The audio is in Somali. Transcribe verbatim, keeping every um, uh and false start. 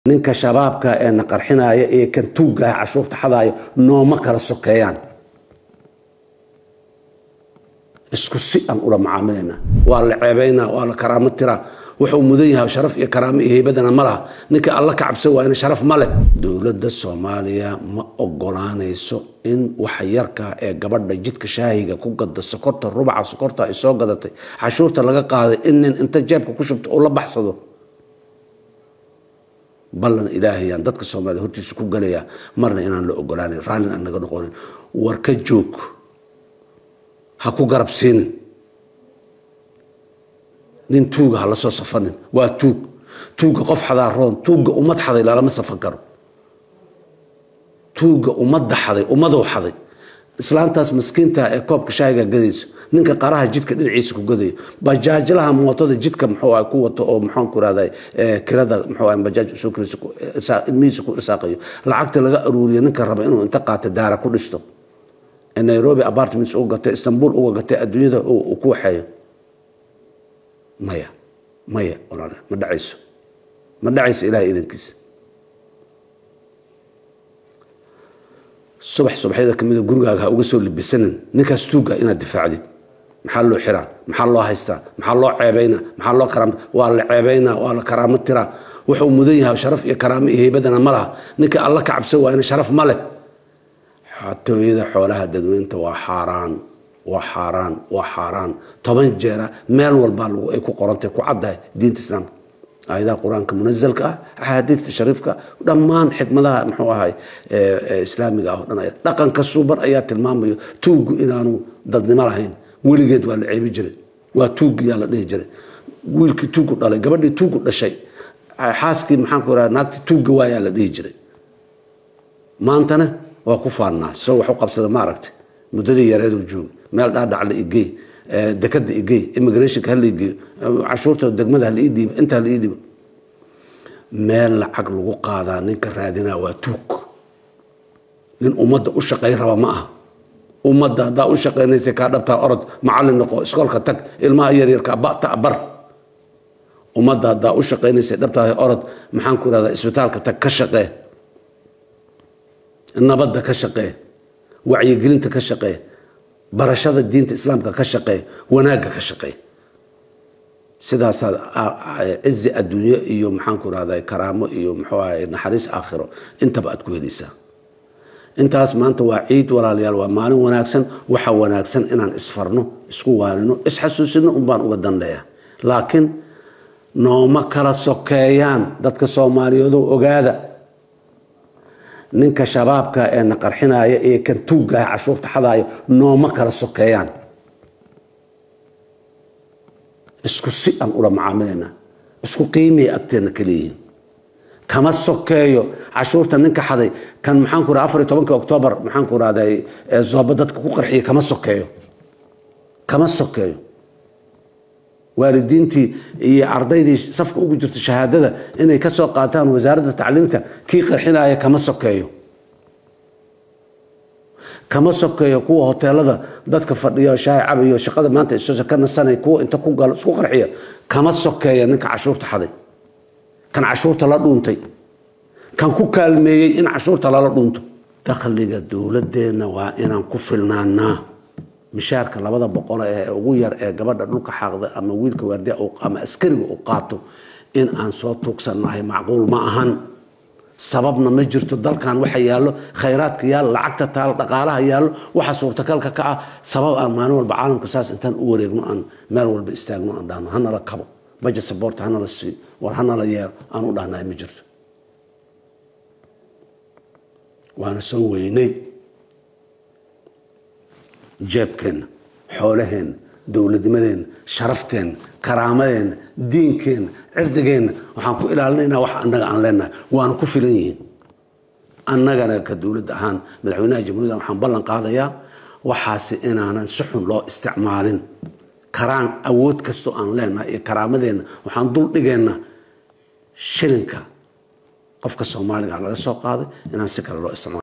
ninka shabaabka ee naqarxinaya ee kan tuuga cashuurta xadaayo nooma kala sokeeyaan isku si aan ula macaamilina waa la ceebayna waa la karaamo tira wuxuu mudan yahay sharaf iyo karaamo iyo heybadana malaha ninka alla ka cabsan waa in sharaf male dawladda Soomaaliya ma ogolaanayso in wax yarka ee gabadha jidka shaahiga ku gada sokorta rubaca sokorta ay soo gadatay cashuurta laga qaaday in inta jeebka ku shubto oo la baxsado ballan ilaahay aan dadka Soomaaliyeed hortiisa ku galaya marna inaan la ogolaanin raalin aan naga noqonin warka joog ha ku garabsiin nin tuuga hala soo safanin waa tuug tuuga qof xadaaroon tuuga ummad xaday lama safan karo tuuga ummad xaday ummadoo xaday islaantaas miskiinta ee koobka shaahiga gadayso ninka qaraha jidka dhinaciisa ku gadayo bajaajlaha mootada jidka muxuu ay ku wato oo maxaan ku raaday kirada muxuu ay bajaaj soo kirayso ilmihiisa ku irsaaqayo lacagta laga aruuriyo ninka raba inuu inta qaato daara ku dhisto Nairobi apartments oo gatay Istanbul oo gatay adduunyada oo ku waxay maya maya walaal ma dhacayso ma dhacayso ilaahay idinkiisa subax subaxyada kamid gurigaaga uga soo libisanin ninkaas tuuga inaad difaacdid maxaa loo xiraa maxaa loo haystaa maxaa loo ceebayna maxaa loo karaam waa la ceebayna waa la karaamo tira wuxuu mudan yahay sharaf iyo karaamo iyo heybadana malaha ninka alla ka cabsan waa in sharaf male xatooyada xoolaha dadweynta waa xaraan waa xaraan waa xaraan toban jeera meel walba lagu ay ku qorantay ku caday diinta islaamka ayada quraanka munazalka ah ahadiithta shariifka dhamaan xikmadaha muxuu ahay islaamiga ah dhanay dhaqanka suuban ayaa tilmaamayo tuugu inaanu dadnimo lahayn weligeed waa la ceebi jiray waa tuugi yaa la dhihi jiray wiilkii tuugu dhalay gabadhii tuugu dhashay xaaskii maxaan ku raadnaa naagtii tuuga waa yaa la dhihi jiray maantana waa ku faanaa soo wax u qabsada ma aragtay muddadii yareed uu joog meel dhaadhac la igey dekada igey immigration ka la igey cashuurta degmada la idiib inta la idiib meel lacag lagu qaadaa ninka raadina waa tuug nin ummadda u shaqay raba ma aha ummadda daa u shaqaynaysa ka dhabta orod macallin noqo iskoolka tag ilmaha yar yar ka baata bar ummadda daa u shaqaynaysa dhabta orod maxaan ku raada isbitaalka tag ka shaqee nabadda ka shaqee wacyigelinta ka shaqee barashada diinta islaamka ka shaqee wanaaga ka shaqee sidaas عز الدنيا iyo maxaan ku raadayay karaamo iyo muxuu ahay naxariis aakhiro intaba aad ku helaysaa intaas maanta waa ciid walaalayaal waa maalin wanaagsan waxa wanaagsan inaan isfarno isku waanino isxasuusino un baan uga danleeyaa laakiin nooma kala sokeeyaan dadka Soomaaliyeed oo ogaada ninka shabaabka ee naqarxinaya ee kan tuuga cashuurta xadaayo nooma kala sokeeyaan isku si aan ula macaamilina isku qiimay agteena kaliya kama sokeeyo cashuurta ninka xaday kan maxaan ku raad afar iyo tobanka Oktoobar maxaan ku raaday zooba dadka ku qarxiyo kama sokeeyo kama sokeeyo waalidiintii iyo ardaydii safka ugu jirta shahaadada inay ka soo qaataan wasaaradda tacliinta kii qarxinaya kama sokeeyo kama sokeeyo kuwa hoteelada dadka fadhiyo shaay cabayo shaqada maanta isoo ka nasanay kuwa inta ku galo isku qarxiya kama sokeeyo ninka cashuurta xaday kan cashuurta la dhuuntay kan ku kaalmeeyay in cashuurta la dhuunto dakhliga dawladeena waa inaan ku filnaanaa mishaarka labada boqol ee ugu yar ee gabadha dhulka xaqda ama wiilka waardiya oo ama askariga oo qaato in aan soo tuugsanahay macquul ma ahan sababna ma jirto dalkan waxa yaalo khayraadka yaal lacagta taal dhaqaalaha yaalo waxa suurtagalka ka ah sabab aan maalin walba caalamka saas intaan u wareegno aan meel walba istaagno aan dhaano hana la kabo budget support hana la si war hana la yeer aan u dhahnay ma jirto waana soo weynay jeebkeen xoolaheen dawladnimadeen sharafteen karaamadeen diinkeen cirdigeen waxaan ku ilaalinaynaa wax annaga aan leenahay waana ku filan yihiin annagana ka dawladda ahaan madaxweynaha jamhuuriyadda waxaan ballan qaadayaa waxaasi inaanan si xun loo isticmaalin karaan awood kasto aan leenahay iyo karaamadeenna waxaan dul dhigaynaa shilinka qofka Soomaaliga laga soo qaaday inaan si kale loo isticmaalo